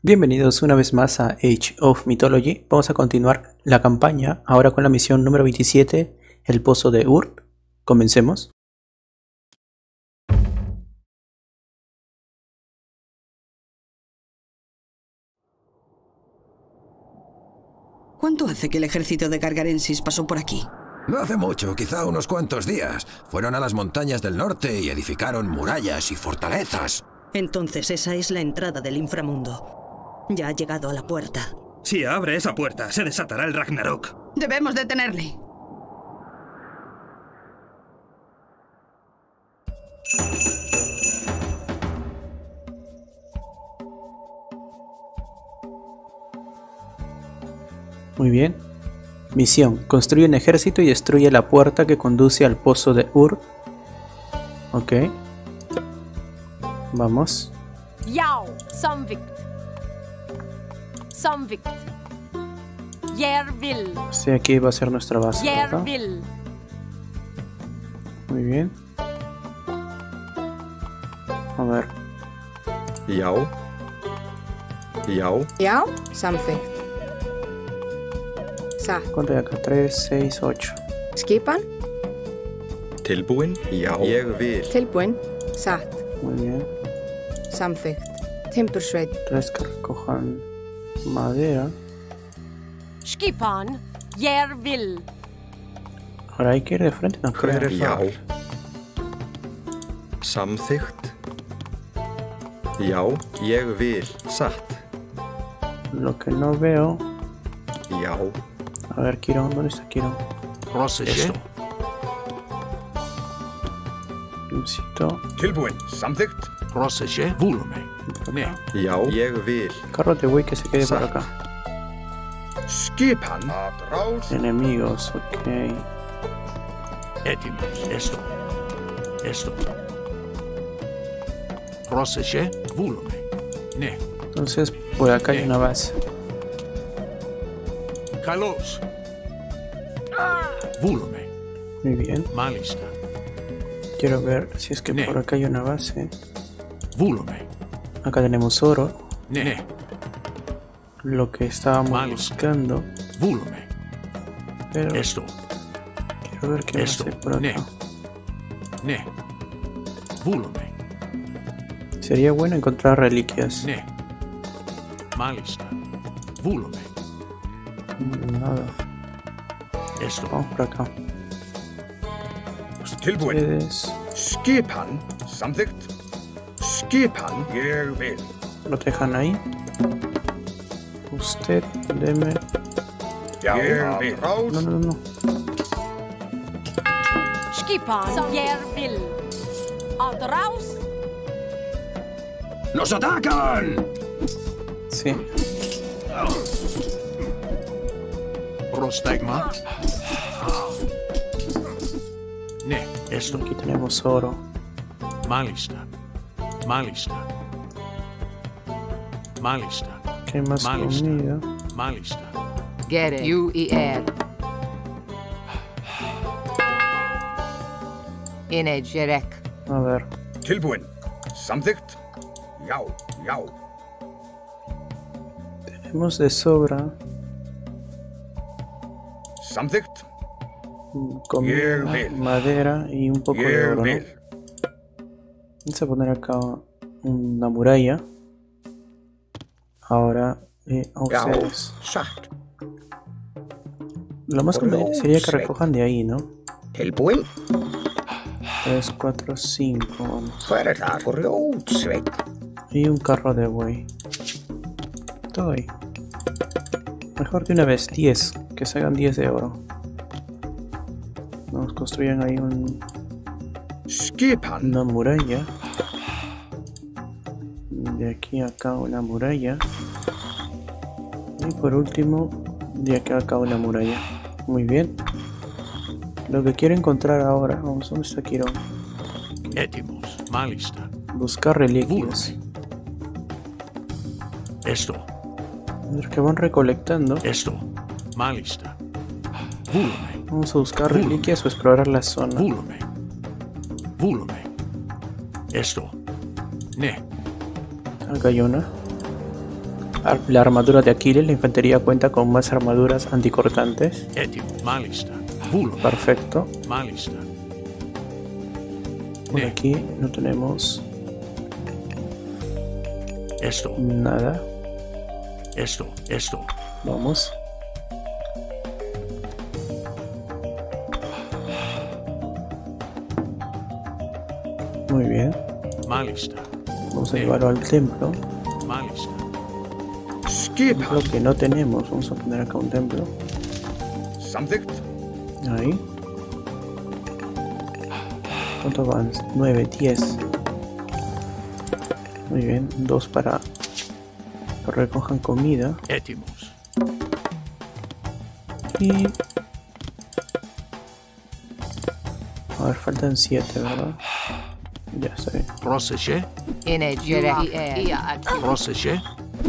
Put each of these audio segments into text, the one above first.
Bienvenidos una vez más a Age of Mythology. Vamos a continuar la campaña, ahora con la misión número 27, el pozo de Ur. Comencemos. ¿Cuánto hace que el ejército de Gargarensis pasó por aquí? No hace mucho, quizá unos cuantos días. Fueron a las montañas del norte y edificaron murallas y fortalezas. Entonces esa es la entrada del inframundo. Ya ha llegado a la puerta. Si abre esa puerta, se desatará el Ragnarok. Debemos detenerle. Muy bien. Misión: construye un ejército y destruye la puerta que conduce al pozo de Ur. Ok. Vamos. Jau, Samvikt. Samvikt. Jervil. Sí, aquí va a ser nuestra base, ¿verdad? Jervil. Muy bien. A ver. Jau. Jau. Ja, Samvikt. Sa, ¿Cuánto hay acá? 3, 6, 8. skipan, Tilbúin. Já. Ég vil. tilbúin, satt, Muy bien. samþykkt, timbursveit, 3 que recojan madera. Skipan. Jervil. Ahora hay que ir de frente, no creo. Já. Samþykkt. Já. Ég vil. Satt. Lo que no veo. Já. A ver, Quirón, ¿dónde está Quirón? Esto. Necesito Tilbúin, samþykkt. Rossesje, volume. Nee. Já. Ég vil. carro de güey que se quede por acá. Skipan. Enemigos, ok. Etimus, esto. Esto. Rossesje, volume. Nee. Entonces, por acá hay una base. Kalos. Volume. Muy bien. Malista. Quiero ver si es que Ne. por acá hay una base. Volume. Acá tenemos oro. Nee. Lo que estábamos Vale. buscando. Volume. Pero Esto. quiero ver qué Esto. base por acá. Nee. Nee. Volume. Sería bueno encontrar reliquias. Nee. Malista. Volume. Nada. Esto. Vamos por acá. Tilbúin. Ustedes Skipan. Samþykkt. Skipan. Ég vil. protejan ahí. Usted, deme. Ég vil. No, no, no. Skipan. Jervil. Adraus. ¡Nos atacan! Sí. Prostegma. Nee. Esto. Aquí tenemos oro. Malista. Malista. Malista. ¿Qué más Malista. comida? Malista. Gere, ju i Ine Jerek, A ver. Tilbúin. Samþykkt. Já, já. Tenemos de sobra Samþykkt. comida, Bien. madera y un poco de Ég oro, ¿no? vil. Vamos a poner acá una muralla. Ahora a ustedes. Satt. Lo más conveniente sería que recojan de ahí, ¿no? Tilbúin. 3, 4, 5. Vamos. Verða grjótsveit. Y un carro de buey. Todo ahí. Mejor de una vez 10. Que se hagan 10 de oro. Nos construyan ahí Skipan. una muralla. De aquí a acá una muralla. Y por último, de acá a acá una muralla. Muy bien. Lo que quiero encontrar ahora, vamos, ¿dónde está Quirón? Etimus. Malista. Buscar reliquias. Esto. Los que van recolectando. Esto. Malista. Volume. Vamos a buscar reliquias o explorar la zona. Volume. Volume. Esto. Nee. Acá hay una. La armadura de Aquiles, la infantería cuenta con más armaduras anticortantes. Έτοιμο. Μάλιστα. Βούλομαι. Perfecto. Μάλιστα. Por aquí no tenemos Esto. nada. Esto. Vamos. Muy bien. Μάλιστα. Vamos a llevarlo al templo. Μάλιστα. Skipan. Lo que no tenemos. Vamos a poner acá un templo. Samthikt. Ahí. ¿Cuánto van? 9, 10. Muy bien. 2 para que recojan comida. Έτοιμος. Y... A ver, faltan 7, ¿verdad? Ya está bien. Πρόσεχε. Είναι Jerek. Πρόσεχε.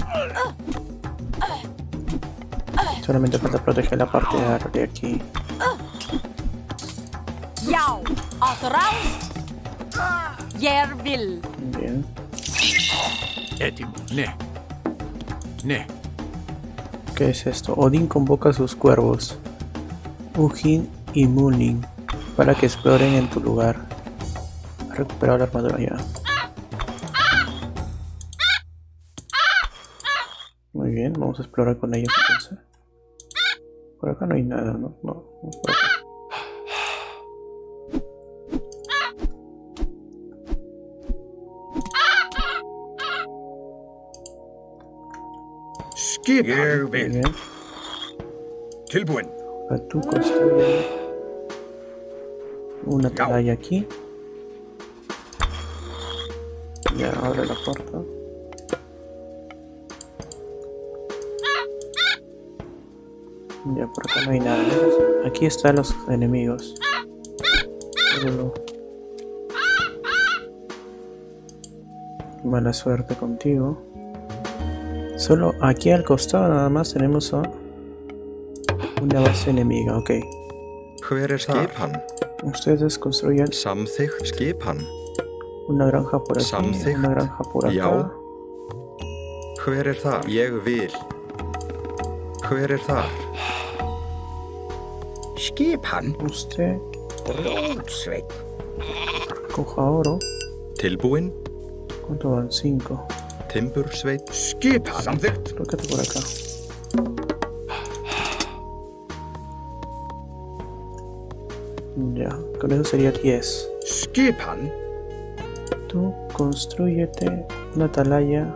Solamente falta proteger la parte de aquí. Jau. Atraus. Jeg vil. Bien. Έτοιμος. Ναι. Ναι. ¿Qué es esto? Odín convoca a sus cuervos, Ugin y Munin, para que exploren en tu lugar. Ha recuperado la armadura ya. Muy bien, vamos a explorar con ellos entonces. Por acá no hay nada, ¿no? No, por acá. Skipan. Jeg Muy vil. bien. Tilbúin. Ahora tú construye una atalaya aquí. Ya, abre la puerta. Ya, por acá no hay nada. Aquí están los enemigos. Pero... Mala suerte contigo. Solo aquí al costado nada más tenemos una base enemiga, ok. Hver skipan? Ustedes construyen Samþykkt skipan. una granja por aquí, Samþykkt. una granja por acá. Já. Hver þar? Ég vil. Hver þar? Skipan. Usted Rótsveit. coja oro. Tilbúin. ¿Cuánto van? 5. Timbursveit. Skipan. Samthikt. Tócate por acá. Ya, con eso sería 10. Skipan. Tú construyete una atalaya,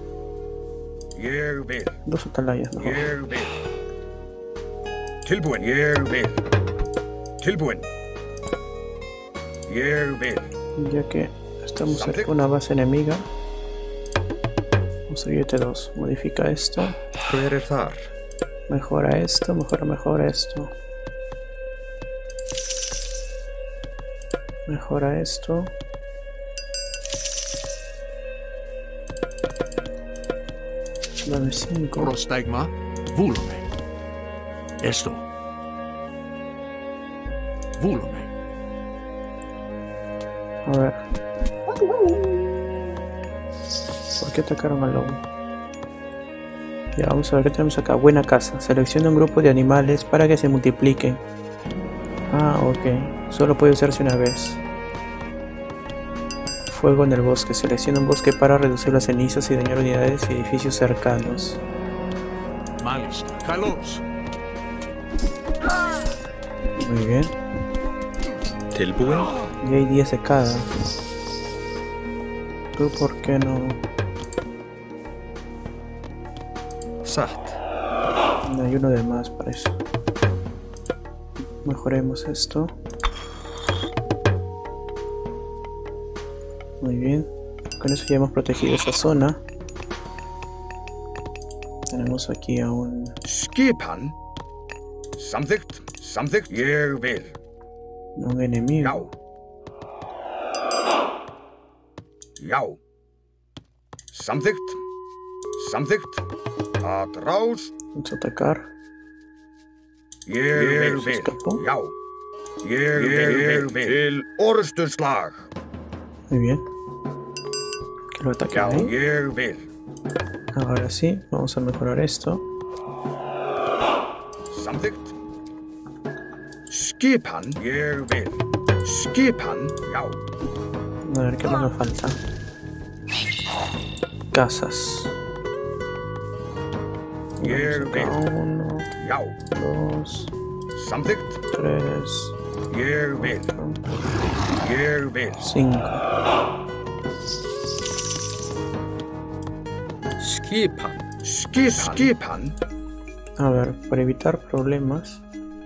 Jeg vil. 2 atalayas mejor. Jeg vil. Tilbúin. Jeg vil. Tilbúin. Jeg vil. Ya que estamos cerca de una base enemiga, construyete 2. Modifica esto, Hver þar? mejora esto, mejora esto. Mejora esto. Dame 5. Πρόσταγμα. Βούλομαι. Esto. Βούλομαι. A ver. ¿Por qué atacaron al lobo? Ya, vamos a ver qué tenemos acá. Buena casa. Selecciona un grupo de animales para que se multipliquen. Ah, ok. Solo puede usarse una vez. Fuego en el bosque. Selecciona un bosque para reducir las cenizas y dañar unidades y edificios cercanos. Μάλιστα. Καλώς. Muy bien. Tilbúin. Y hay 10 de cada. ¿Tú por qué no? Satt. No hay uno de más para eso. Mejoremos esto. Muy bien. Con eso ya hemos protegido esa zona. Tenemos aquí a un... Skipan. Samthikt. Samthikt. Jeg vil. un enemigo. Já. Já. Samthikt. Samthikt. Atrás. Vamos a atacar. Ég vil. escapó. Já. Ég vil. Til orrustuslag. Muy bien. Que lo ataquen Já. ahí. Ég vil. Ahora sí, vamos a mejorar esto. Samþykkt. Skipan, ég vil. Skipan, já. A ver qué más nos falta. Casas. Ég vil. 1, Já. 2, Samþykkt. 3, Ég vil. Ég vil. 5. Skipan. Skipan. A ver, para evitar problemas.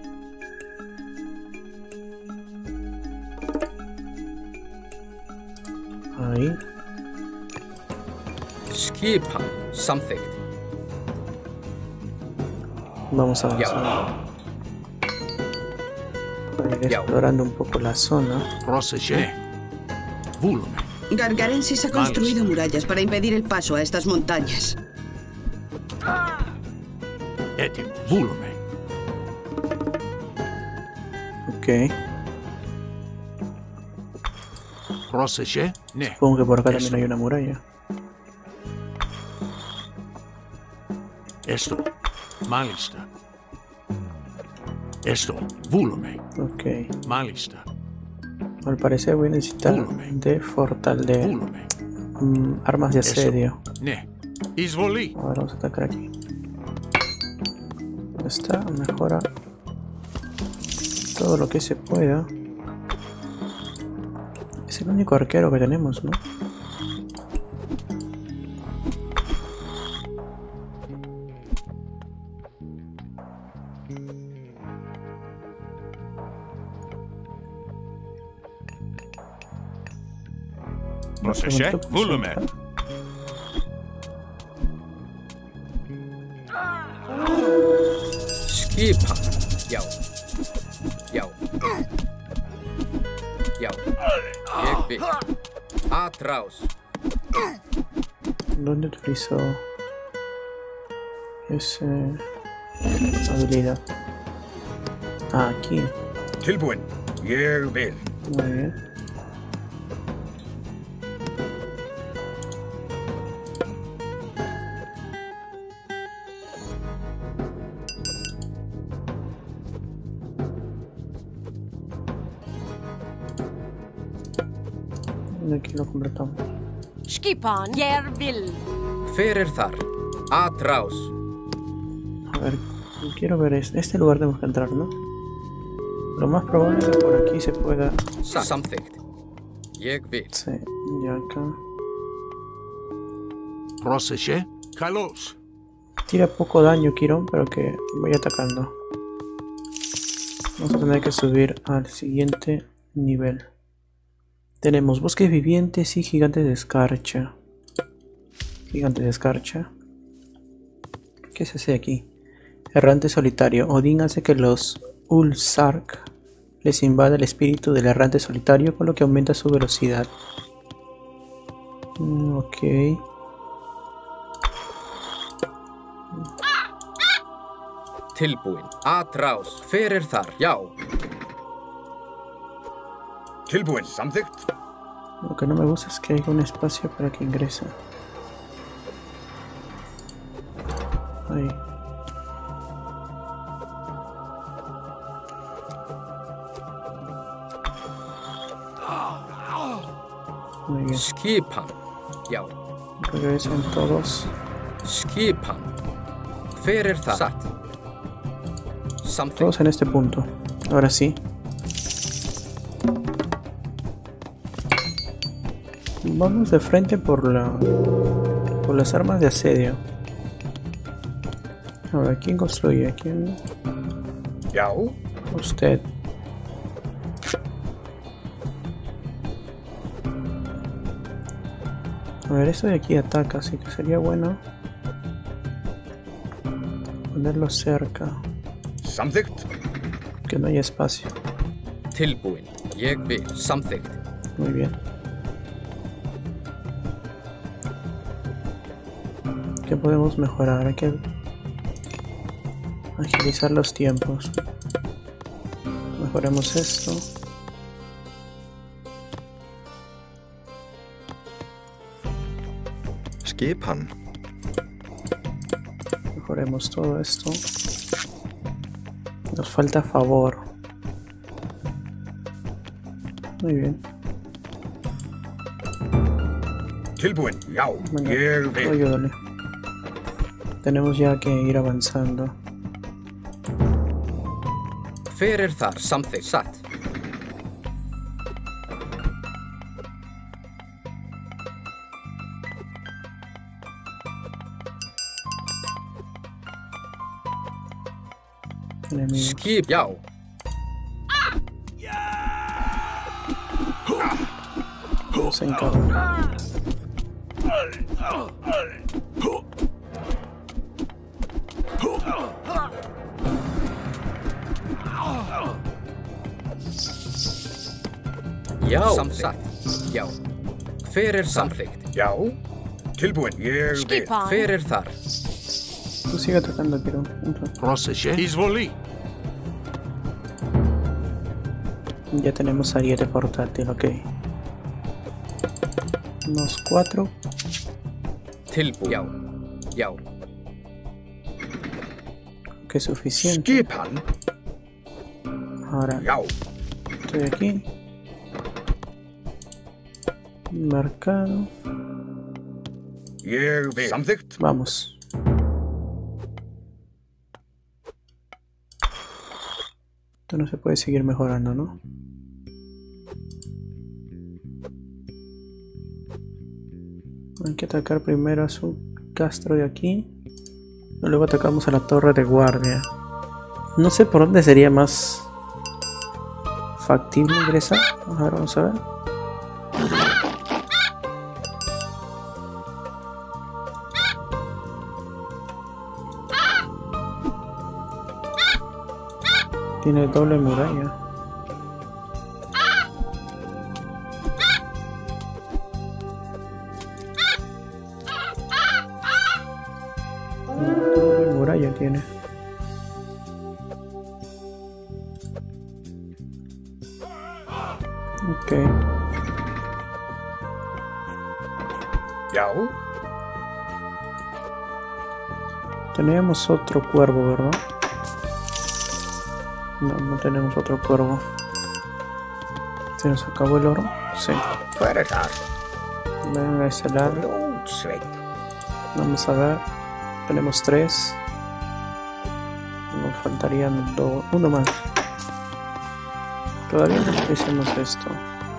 Ahí. Skipan. Samþykkt. Vamos a avanzar. Para ir explorando un poco la zona. Πρόσεχε. Βούλομαι. Gargarensis ha construido murallas para impedir el paso a estas montañas. Έτοιμο. Βούλομαι. Ok. Πρόσεχε. Ναι. Supongo que por acá también hay una muralla. Esto. Μάλιστα. Esto. Βούλομαι. Ok. Μάλιστα. Al parecer voy a necesitar de Βούλομαι. armas de asedio. Ναι. Εισβολή. Ahora vamos a atacar aquí. Ya está, mejora todo lo que se pueda. Es el único arquero que tenemos, ¿no? Πρόσεχε. Βούλομαι. Skipan. Já. Já. Já. Ég vil. Atraus. ¿Dónde utilizó esa habilidad? Ah, aquí. Tilbúin. Ég vil. Muy bien. Aquí lo completamos. Skipan, ég vil. Hver þar? Atraus. A ver, quiero ver este lugar tenemos que entrar, ¿no? Lo más probable es que por aquí se pueda... Samþykkt. Ég vil. Sí, ya acá. Πρόσεχε. Καλώς. Tira poco daño Quirón, pero que vaya atacando. Vamos a tener que subir al siguiente nivel. Tenemos bosques vivientes y gigantes de escarcha. Gigantes de escarcha. ¿Qué se hace aquí? Errante solitario. Odín hace que los Ulsark les invada el espíritu del errante solitario, con lo que aumenta su velocidad. Ok. Tilbúin. Atraus. Hver þar? Já. Tilbúin. Samþykkt. Lo que no me gusta es que hay un espacio para que ingrese. Ahí. Muy bien. Skipan. Já. Regresen todos. Skipan. Hver þar? Satt. Samþykkt. Todos en este punto. Ahora sí. Vamos de frente por las armas de asedio. Ahora, ¿quién construye? ¿Quién? Já. Usted. A ver, esto de aquí ataca, así que sería bueno ponerlo cerca, Samþykkt. que no haya espacio. Tilbúin. Ég vil. Samþykkt. Muy bien. ¿Qué podemos mejorar? Hay que agilizar los tiempos. Mejoremos esto. Skipan. Mejoremos todo esto. Nos falta favor. Muy bien. Tilbuin, ja, Venga, jeg vil. ayúdale. Tenemos ya que ir avanzando. Hver þar samþykkt satt? Enemigos. Skip, já. Se encarga. Já, samþykkt. Já. Hver samþykkt? Ja, tilbuin, jeg vil. Skipan. Hver þar? Tú sigue atacando, Quirón. Πρόσεχε. Εισβολή. Ya tenemos ariete portátil, ok. Unos 4. Tilbúin. Já. Já. Que es suficiente. Skipan, Ahora ja, estoy aquí. Mercado. jeg vil. Samþykkt. Vamos. Esto no se puede seguir mejorando, ¿no? Hay que atacar primero a su castro de aquí. Y luego atacamos a la torre de guardia. No sé por dónde sería más factible ingresar. A ver, vamos a ver. Tiene doble muralla. Doble muralla tiene. Ok. Ja, Teníamos otro cuervo, ¿verdad? No, no tenemos otro cuervo. ¿Se nos acabó el oro? Sí. hver þar? Ven a ese lado. Blódsveit. Vamos a ver. Tenemos 3. Nos faltarían uno más. Todavía no hicimos esto.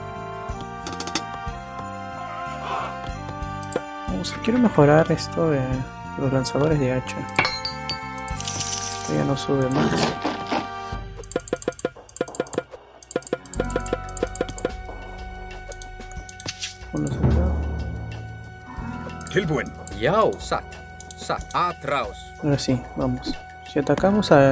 Quiero mejorar esto de los lanzadores de hacha. Esto ya no sube más. Ponlos acá. Tilbuin, Já, satt. Satt. Atrás. Ahora sí, vamos. Si atacamos a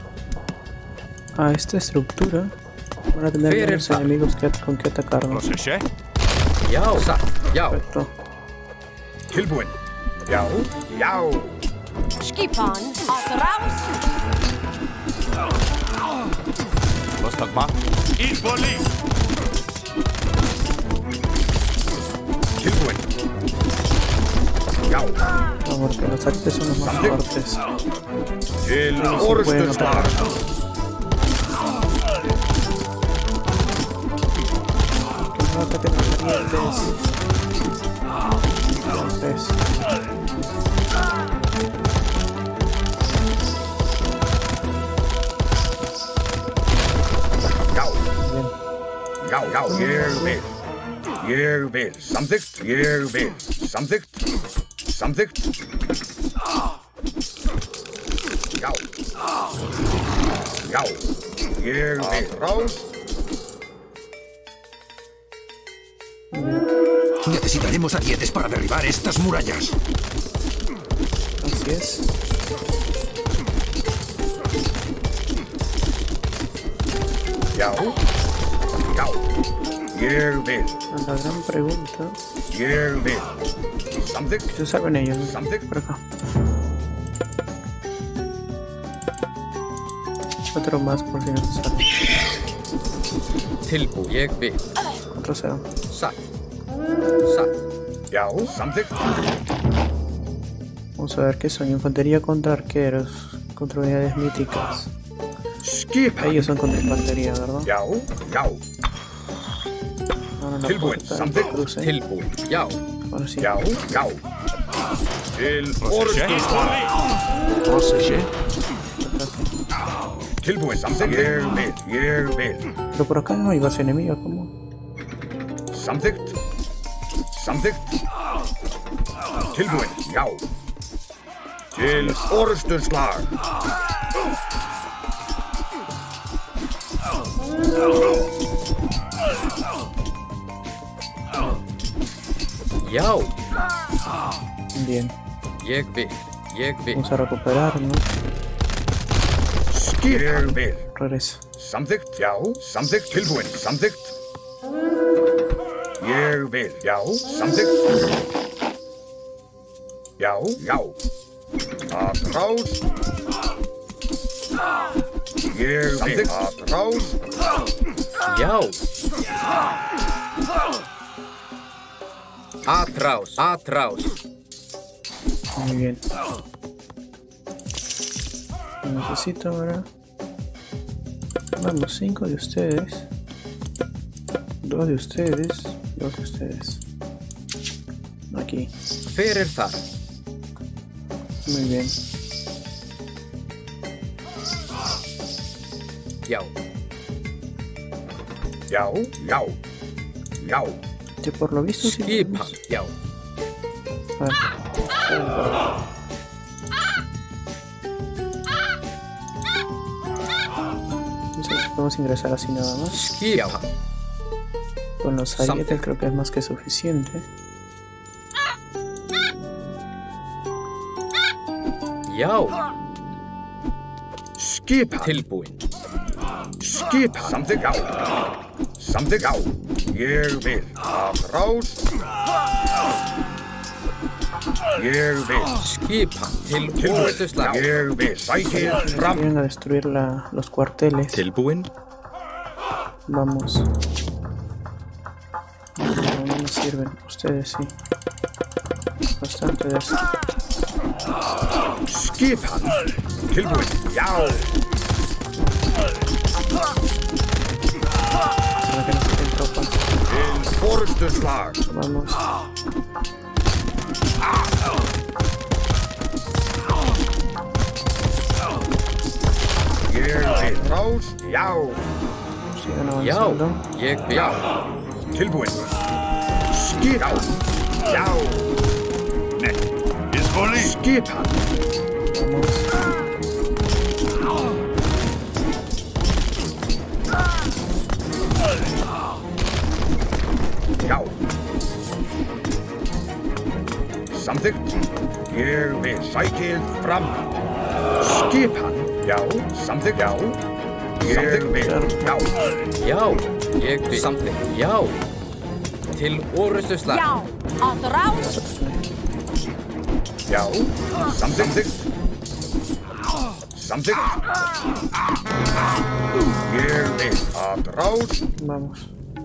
esta estructura, van a tener Fer menos enemigos con que atacarnos. Πρόσεχε. Já, satt. Já. Perfecto. tilbuin. Ja, ja, Skipan. Atraus. Πρόσταγμα. Εισβολή. tilbuin. Ja, No, porque los artes son los más fuertes. til pueden orðstu atacar. slag. Que no ataquen los valientes. Entonces, Ja, bien. já, já, ég vil. Ég vil. Samþykkt, ég vil. Samþykkt. Samþykkt. Já. Já, ég vil. Atrás. Necesitaremos arietes para derribar estas murallas. Así es. Já. Já, ég vil. La gran pregunta. Ég vil. Samþykkt. ¿Qué saben ellos? Samþykkt. Por acá. Otro más por si necesario. Tilbúin. Ég vil. Otro 0. Satt. Satt. Já, samþykkt. Vamos a ver qué son. Infantería contra arqueros. Contra unidades míticas. Ellos son contra infantería, ¿verdad? Yao, yao. Ahora no Tilbuen, puerta, samþykkt. cruce. Tilbúin. Já. Ahora sí. Yao, yao. Til orðstu slag. Πρόσεχε. Tilbúin, samþykkt. Ég vil. Pero por acá no hay base enemiga, ¿cómo? Samþykkt. Samþykkt. Tilbúin, já. Til orðstu slag. Já. Bien. Ég vil. Ég vil. Vamos a recuperarnos. Ég vil. Regresa. Samþykkt, já. Samþykkt, tilbúin, samþykkt. Ég vil, já. Samþykkt. Já, já. Atrás. Ég vil, atrás. Já. Atrás. Atrás. Muy bien. Necesito ahora. Vamos, 5 de ustedes. 2 de ustedes. 2 de ustedes. Aquí. Hver það? Muy bien. Já. Já, já. Já. Que por lo visto sí Skipan. tenemos- Já. Podemos ingresar así nada más. Skipan. Con los arietes creo que es más que suficiente. Já. Skipan. Tilbúin. Skipan. Samþykkt, já. Samþykkt, já. Ég vil. Atrás. Ég vil. Skipan. Til Tilbúin. orðstu slag. Ég vil. Sækið fram. Vienen a destruir los cuarteles. Tilbúin. Vamos. No me sirven. Ustedes sí. Bastante de eso. Skipan. Tilbúin. Já. Para que no queden tropas. Til orðstu slag. Vamos. Ég vil. Atrás. Já. Sigan Já. avanzando. Ég vil. Já. Tilbúin. Skipan. Já. Εισβολή. Skipan. Vamos. Já. Samþykkt. Ég vil. Sækið fram. Skipan. Já. Samþykkt. Já. Ég vil. Já. Já. Ég vil. Samþykkt. Já. Til orðstu slag. Já. Atrás. Já. Samþykkt. Samþykkt. Ég vil. Atrás. Vamos.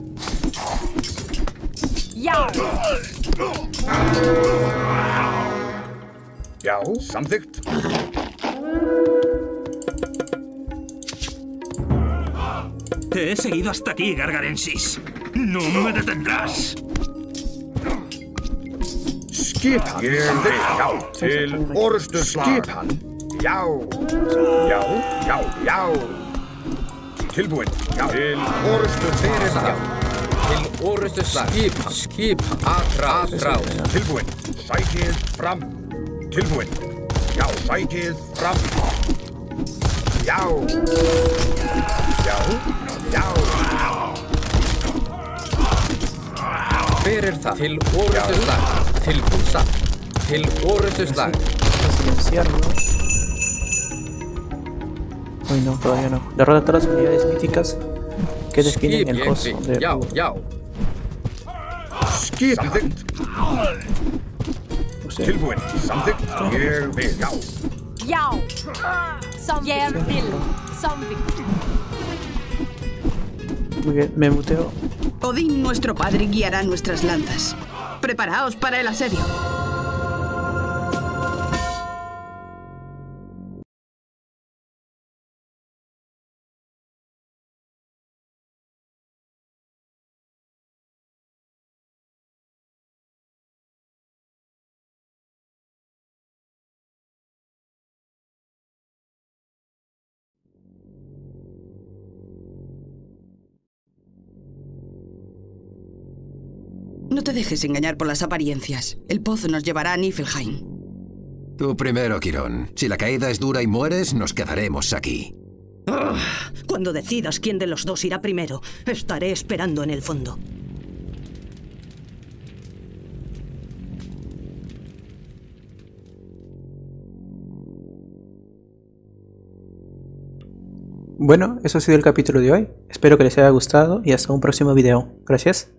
Já. Já. Samþykkt. Te he seguido hasta aquí, Gargarensis. No me detendrás. Skipan. Ég vil. Já. Til orðstu skipan. Já. Já. Já. Já. Tilbúin. Já. Til orðstu slag. Til orðstu slag. Skipan. Skipan. Atrás. Atrás. Tilbúin. Sækið fram. Tilbúin. Já. Sækið fram. Já. Já. Já. Hver það? Til orðstu slag. Tilbúin. Satt. Til orðstu slag. Vamos a silenciarlo. Uy, no, todavía no. Derrota a todas las unidades míticas que definen el costo de Já. Já. Skipan. Usted. Tilbúin. Samþykkt. Ég vil. Já. Já. Ég vil. Samþykkt. Muy bien, me muteo. Odín, nuestro padre, guiará nuestras lanzas. Preparaos para el asedio. No te dejes engañar por las apariencias. El pozo nos llevará a Niflheim. Tú primero, Quirón. Si la caída es dura y mueres, nos quedaremos aquí. Cuando decidas quién de los dos irá primero, estaré esperando en el fondo. Bueno, eso ha sido el capítulo de hoy. Espero que les haya gustado y hasta un próximo video. Gracias.